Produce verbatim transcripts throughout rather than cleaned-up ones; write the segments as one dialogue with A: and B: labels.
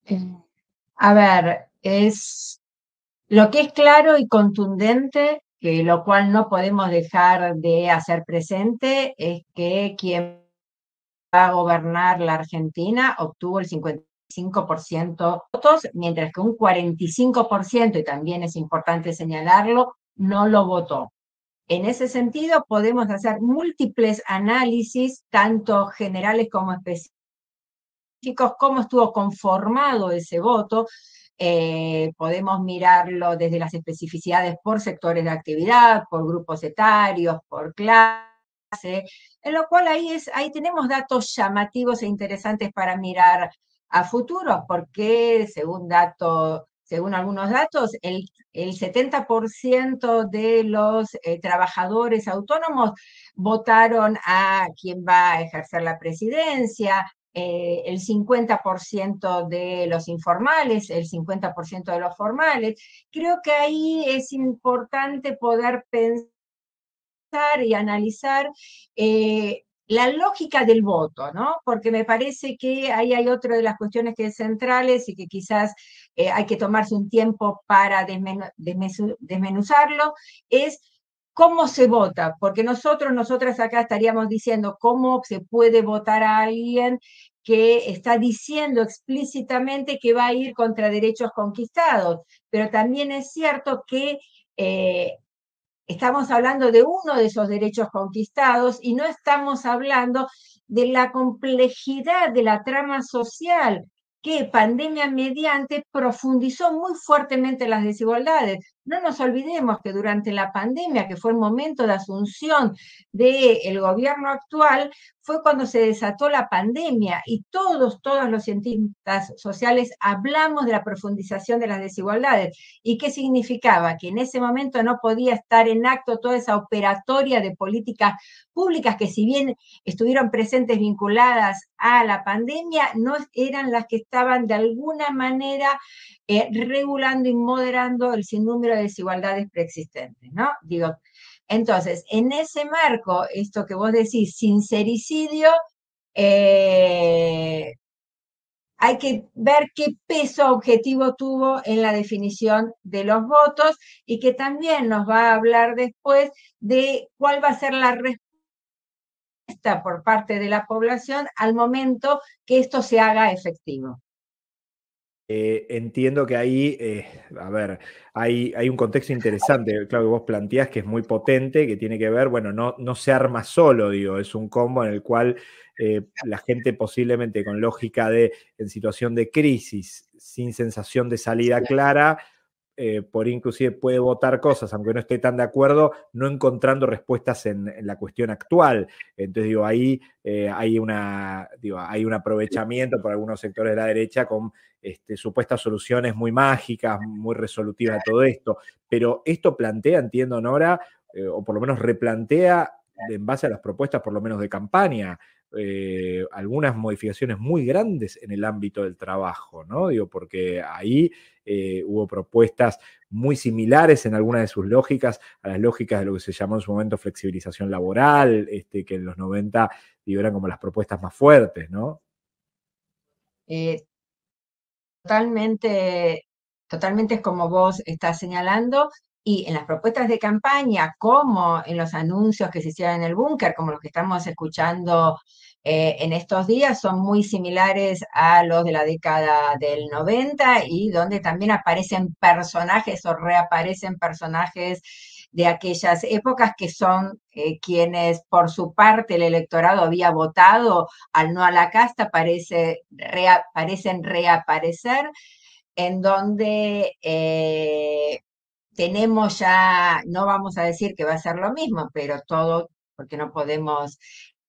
A: Eh, a ver, es lo que es claro y contundente, que lo cual no podemos dejar de hacer presente, es que quien va a gobernar la Argentina obtuvo el cincuenta y cinco por ciento de votos, mientras que un cuarenta y cinco por ciento, y también es importante señalarlo, no lo votó. En ese sentido, podemos hacer múltiples análisis, tanto generales como específicos, cómo estuvo conformado ese voto. Eh, podemos mirarlo desde las especificidades por sectores de actividad, por grupos etarios, por clase, en lo cual ahí, es, ahí tenemos datos llamativos e interesantes para mirar a futuro, porque según, dato, según algunos datos, el, el setenta por ciento de los eh, trabajadores autónomos votaron a quien va a ejercer la presidencia, eh, el cincuenta por ciento de los informales, el cincuenta por ciento de los formales. Creo que ahí es importante poder pensar y analizar eh, la lógica del voto, ¿no? Porque me parece que ahí hay otra de las cuestiones que es centrales y que quizás eh, hay que tomarse un tiempo para desmenu desmenuzarlo, es cómo se vota, porque nosotros, nosotras acá estaríamos diciendo cómo se puede votar a alguien que está diciendo explícitamente que va a ir contra derechos conquistados, pero también es cierto que eh, estamos hablando de uno de esos derechos conquistados y no estamos hablando de la complejidad de la trama social que pandemia mediante profundizó muy fuertemente las desigualdades. No nos olvidemos que durante la pandemia, que fue el momento de asunción del gobierno actual, fue cuando se desató la pandemia y todos, todos los cientistas sociales hablamos de la profundización de las desigualdades. ¿Y qué significaba? Que en ese momento no podía estar en acto toda esa operatoria de políticas públicas que, si bien estuvieron presentes vinculadas a la pandemia, no eran las que estaban de alguna manera eh, regulando y moderando el sinnúmero de desigualdades preexistentes, ¿no? Digo, entonces, en ese marco, esto que vos decís, sincericidio, eh, hay que ver qué peso objetivo tuvo en la definición de los votos y que también nos va a hablar después de cuál va a ser la respuesta por parte de la población al momento que esto se haga efectivo.
B: Eh, entiendo que ahí, eh, a ver, hay, hay un contexto interesante, claro, que vos planteás que es muy potente, que tiene que ver, bueno, no, no se arma solo, digo, es un combo en el cual eh, la gente posiblemente con lógica de, en situación de crisis, sin sensación de salida clara, eh, por inclusive puede votar cosas, aunque no esté tan de acuerdo, no encontrando respuestas en, en la cuestión actual. Entonces, digo, ahí eh, hay, una, digo, hay un aprovechamiento por algunos sectores de la derecha con este, supuestas soluciones muy mágicas, muy resolutivas de todo esto. Pero esto plantea, entiendo, Nora, eh, o por lo menos replantea en base a las propuestas, por lo menos de campaña, eh, algunas modificaciones muy grandes en el ámbito del trabajo, ¿no? Digo, porque ahí eh, hubo propuestas muy similares en algunas de sus lógicas a las lógicas de lo que se llamó en su momento flexibilización laboral, este, que en los noventa digo, eran como las propuestas más fuertes, ¿no?
A: Eh, totalmente, totalmente es como vos estás señalando, y en las propuestas de campaña, como en los anuncios que se hicieron en el búnker, como los que estamos escuchando eh, en estos días, son muy similares a los de la década del noventa y donde también aparecen personajes o reaparecen personajes de aquellas épocas que son eh, quienes por su parte el electorado había votado al no a la casta, parece, rea, parecen reaparecer, en donde eh, tenemos ya, no vamos a decir que va a ser lo mismo, pero todo, porque no podemos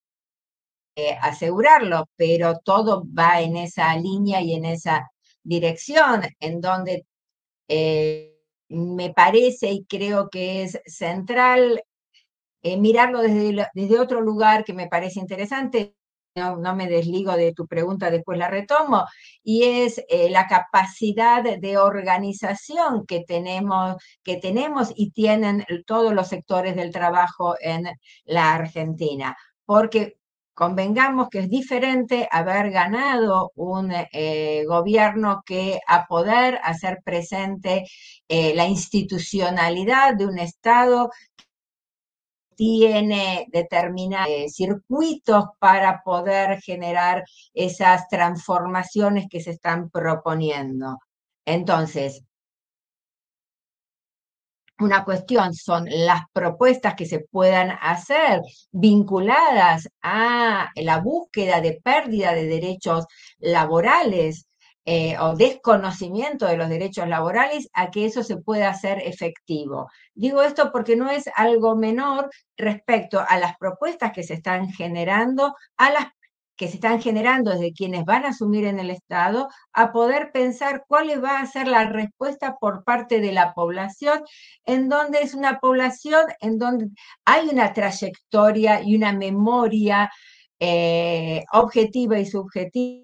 A: eh, asegurarlo, pero todo va en esa línea y en esa dirección, en donde eh, me parece y creo que es central eh, mirarlo desde, desde otro lugar que me parece interesante. No, no, me desligo de tu pregunta, después la retomo, y es eh, la capacidad de organización que tenemos, que tenemos y tienen todos los sectores del trabajo en la Argentina. Porque convengamos que es diferente haber ganado un eh, gobierno que a poder hacer presente eh, la institucionalidad de un Estado tiene determinados eh, circuitos para poder generar esas transformaciones que se están proponiendo. Entonces, una cuestión son las propuestas que se puedan hacer vinculadas a la búsqueda de pérdida de derechos laborales eh, o desconocimiento de los derechos laborales, a que eso se pueda hacer efectivo. Digo esto porque no es algo menor respecto a las propuestas que se están generando, a las que se están generando desde quienes van a asumir en el Estado, a poder pensar cuál va a ser la respuesta por parte de la población, en donde es una población en donde hay una trayectoria y una memoria eh, objetiva y subjetiva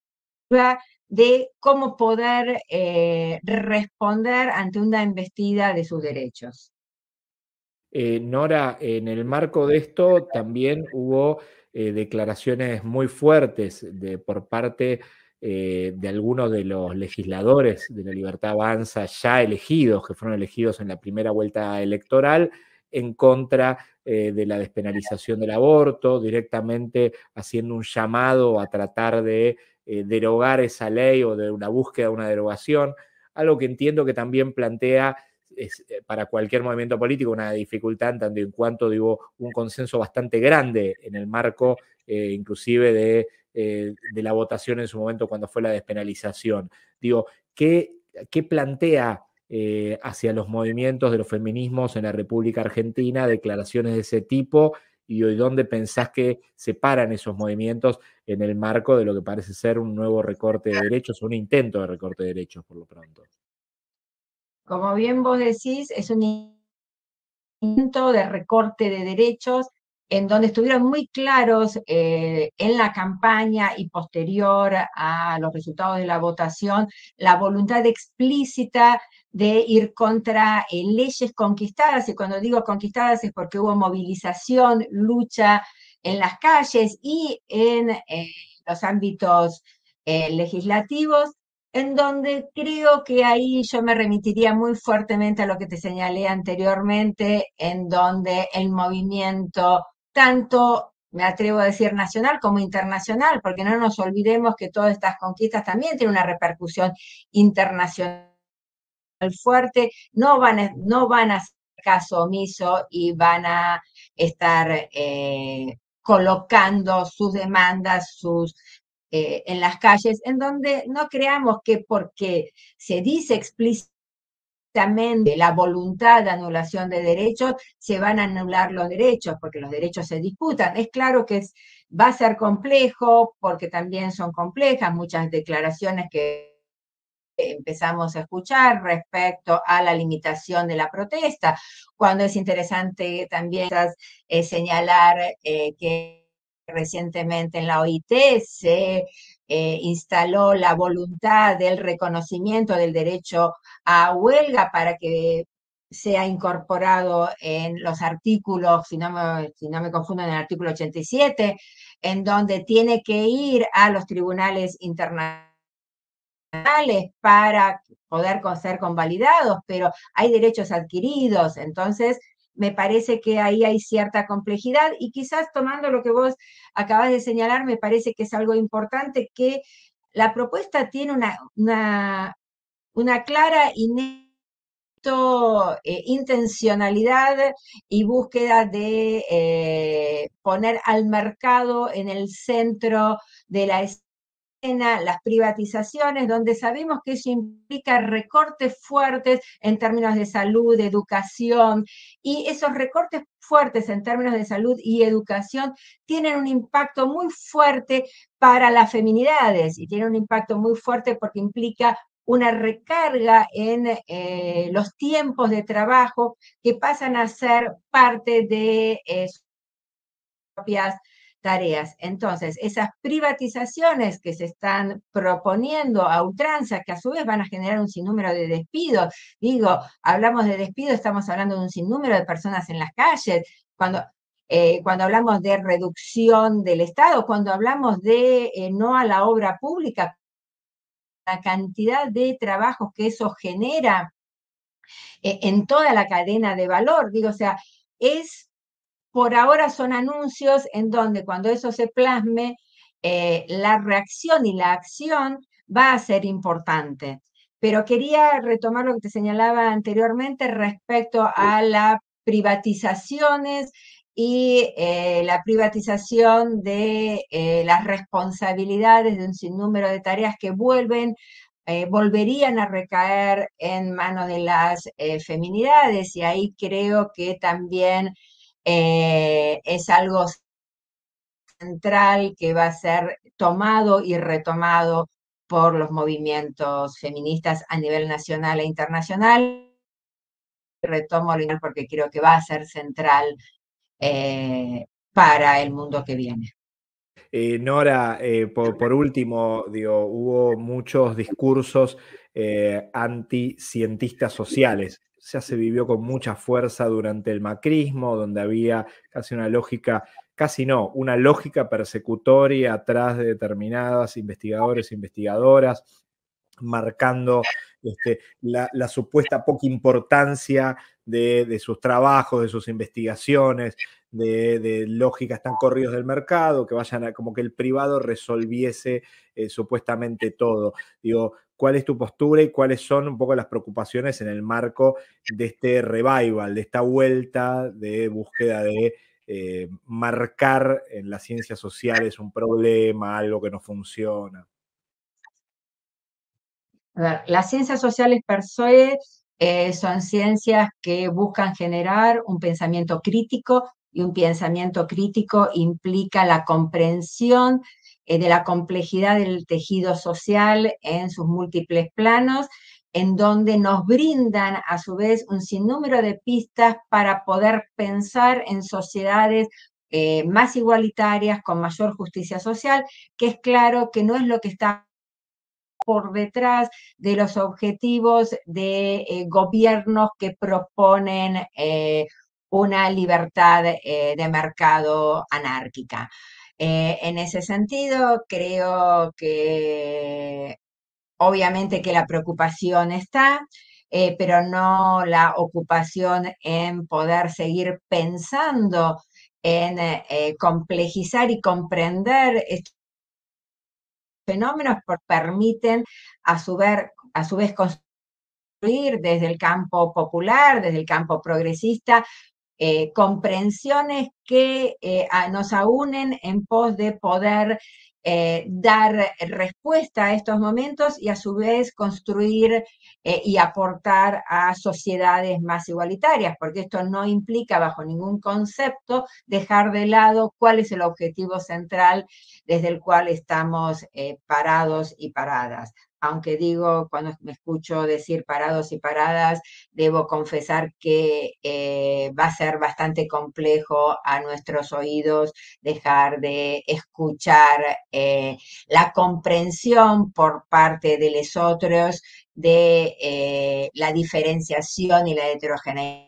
A: de cómo poder eh, responder ante una embestida de sus derechos.
B: Eh, Nora, en el marco de esto también hubo eh, declaraciones muy fuertes de, por parte eh, de algunos de los legisladores de la Libertad Avanza ya elegidos, que fueron elegidos en la primera vuelta electoral, en contra eh, de la despenalización del aborto, directamente haciendo un llamado a tratar de eh, derogar esa ley o de una búsqueda de una derogación, algo que entiendo que también plantea es para cualquier movimiento político una dificultad en tanto en cuanto digo, un consenso bastante grande en el marco eh, inclusive de, eh, de la votación en su momento cuando fue la despenalización. Digo, ¿qué, qué plantea eh, hacia los movimientos de los feminismos en la República Argentina declaraciones de ese tipo y hoy dónde pensás que se paran esos movimientos en el marco de lo que parece ser un nuevo recorte de derechos, un intento de recorte de derechos por lo pronto?
A: Como bien vos decís, es un intento de recorte de derechos en donde estuvieron muy claros eh, en la campaña y posterior a los resultados de la votación, la voluntad explícita de ir contra eh, leyes conquistadas, y cuando digo conquistadas es porque hubo movilización, lucha en las calles y en eh, los ámbitos eh, legislativos, en donde creo que ahí yo me remitiría muy fuertemente a lo que te señalé anteriormente, en donde el movimiento, tanto me atrevo a decir nacional como internacional, porque no nos olvidemos que todas estas conquistas también tienen una repercusión internacional fuerte, no van a, no van a hacer caso omiso y van a estar eh, colocando sus demandas, sus eh, en las calles, en donde no creamos que porque se dice explícitamente la voluntad de anulación de derechos, se van a anular los derechos, porque los derechos se disputan. Es claro que es, va a ser complejo, porque también son complejas muchas declaraciones que empezamos a escuchar respecto a la limitación de la protesta, cuando es interesante también eh, señalar eh, que recientemente en la O I T se eh, instaló la voluntad del reconocimiento del derecho a huelga para que sea incorporado en los artículos, si no me, si no me confundo, en el artículo ochenta y siete, en donde tiene que ir a los tribunales internacionales para poder ser convalidados, pero hay derechos adquiridos, entonces me parece que ahí hay cierta complejidad y quizás tomando lo que vos acabas de señalar, me parece que es algo importante que la propuesta tiene una, una, una clara y neta eh, intencionalidad y búsqueda de eh, poner al mercado en el centro de la las privatizaciones, donde sabemos que eso implica recortes fuertes en términos de salud, de educación, y esos recortes fuertes en términos de salud y educación tienen un impacto muy fuerte para las feminidades y tienen un impacto muy fuerte porque implica una recarga en eh, los tiempos de trabajo que pasan a ser parte de eh, sus propias tareas. Entonces, esas privatizaciones que se están proponiendo a ultranza, que a su vez van a generar un sinnúmero de despidos, digo, hablamos de despido, estamos hablando de un sinnúmero de personas en las calles, cuando eh, cuando hablamos de reducción del Estado, cuando hablamos de eh, no a la obra pública, la cantidad de trabajos que eso genera eh, en toda la cadena de valor. Digo, o sea, es, por ahora son anuncios en donde cuando eso se plasme, eh, la reacción y la acción va a ser importante. Pero quería retomar lo que te señalaba anteriormente respecto a las privatizaciones y eh, la privatización de eh, las responsabilidades de un sinnúmero de tareas que vuelven eh, volverían a recaer en manos de las eh, feminidades, y ahí creo que también eh, es algo central que va a ser tomado y retomado por los movimientos feministas a nivel nacional e internacional. Retomo porque creo que va a ser central eh, para el mundo que viene.
B: Eh, Nora, eh, por, por, último, digo, hubo muchos discursos eh, anticientistas sociales. Ya se vivió con mucha fuerza durante el macrismo, donde había casi una lógica, casi no, una lógica persecutoria atrás de determinadas investigadores e investigadoras, marcando este, la, la, supuesta poca importancia de, de, sus trabajos, de sus investigaciones, de, de, lógicas tan corridos del mercado, que vayan a, como que el privado resolviese eh, supuestamente todo. Digo, ¿cuál es tu postura y cuáles son un poco las preocupaciones en el marco de este revival, de esta vuelta de búsqueda de eh, marcar en las ciencias sociales un problema, algo que no funciona?
A: A ver, las ciencias sociales per se eh, son ciencias que buscan generar un pensamiento crítico, y un pensamiento crítico implica la comprensión eh, de la complejidad del tejido social en sus múltiples planos, en donde nos brindan a su vez un sinnúmero de pistas para poder pensar en sociedades eh, más igualitarias, con mayor justicia social, que es claro que no es lo que está por detrás de los objetivos de eh, gobiernos que proponen eh, una libertad eh, de mercado anárquica. Eh, en ese sentido, creo que obviamente que la preocupación está, eh, pero no la ocupación en poder seguir pensando en eh, complejizar y comprender estos fenómenos, permiten a su, ver, a su vez construir desde el campo popular, desde el campo progresista, eh, comprensiones que eh, a, nos aúnen en pos de poder eh, dar respuesta a estos momentos y a su vez construir eh, y aportar a sociedades más igualitarias, porque esto no implica bajo ningún concepto dejar de lado cuál es el objetivo central desde el cual estamos eh, parados y paradas. Aunque digo, cuando me escucho decir parados y paradas, debo confesar que eh, va a ser bastante complejo a nuestros oídos dejar de escuchar eh, la comprensión por parte de los otros de eh, la diferenciación y la heterogeneidad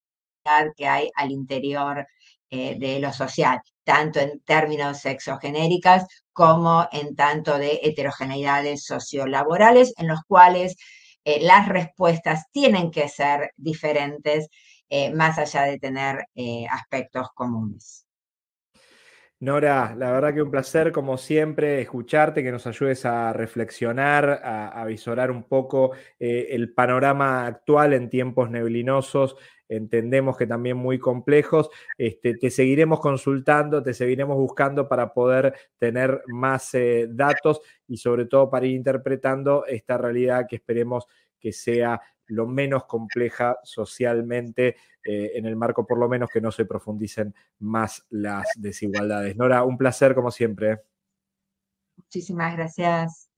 A: que hay al interior eh, de lo social, tanto en términos sexogenéricas como en tanto de heterogeneidades sociolaborales, en los cuales eh, las respuestas tienen que ser diferentes, eh, más allá de tener eh, aspectos comunes.
B: Nora, la verdad que un placer, como siempre, escucharte, que nos ayudes a reflexionar, a, a visorar un poco eh, el panorama actual en tiempos neblinosos. Entendemos que también muy complejos. Este, te seguiremos consultando, te seguiremos buscando para poder tener más eh, datos y sobre todo para ir interpretando esta realidad que esperemos que sea lo menos compleja socialmente, eh, en el marco por lo menos que no se profundicen más las desigualdades. Nora, un placer como siempre.
A: Muchísimas gracias.